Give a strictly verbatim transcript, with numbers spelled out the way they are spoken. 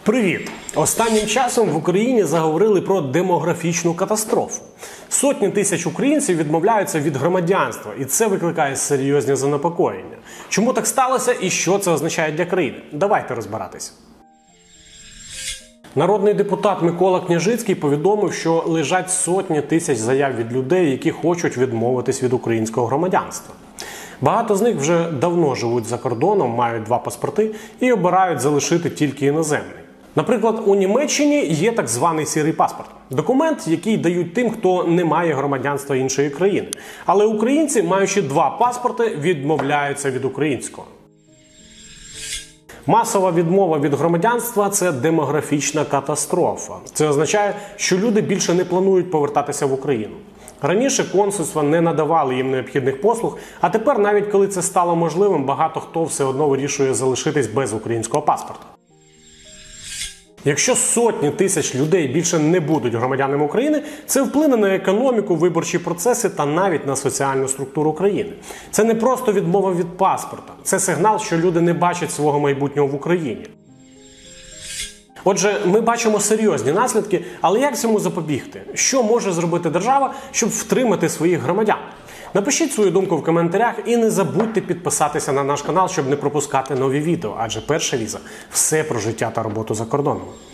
Привіт! Останнім часом в Україні заговорили про демографічну катастрофу. Сотні тисяч українців відмовляються від громадянства, і це викликає серйозні занепокоєння. Чому так сталося і що це означає для країни? Давайте розбиратись. Народний депутат Микола Княжицький повідомив, що лежать сотні тисяч заяв від людей, які хочуть відмовитись від українського громадянства. Багато з них вже давно живуть за кордоном, мають два паспорти і обирають залишити тільки іноземний. Наприклад, у Німеччині є так званий сірий паспорт – документ, який дають тим, хто не має громадянства іншої країни. Але українці, маючи два паспорти, відмовляються від українського. Масова відмова від громадянства – це демографічна катастрофа. Це означає, що люди більше не планують повертатися в Україну. Раніше консульства не надавали їм необхідних послуг, а тепер, навіть коли це стало можливим, багато хто все одно вирішує залишитись без українського паспорта. Якщо сотні тисяч людей більше не будуть громадянами України, це вплине на економіку, виборчі процеси та навіть на соціальну структуру країни. Це не просто відмова від паспорта, це сигнал, що люди не бачать свого майбутнього в Україні. Отже, ми бачимо серйозні наслідки, але як цьому запобігти? Що може зробити держава, щоб втримати своїх громадян? Напишіть свою думку в коментарях і не забудьте підписатися на наш канал, щоб не пропускати нові відео, адже Перша віза – все про життя та роботу за кордоном.